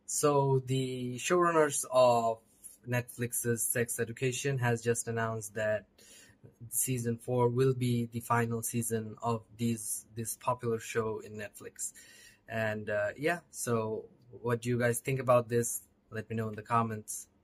So the showrunners of Netflix's Sex Education has just announced that season 4 will be the final season of this popular show in Netflix. And yeah, so what do you guys think about this? Let me know in the comments.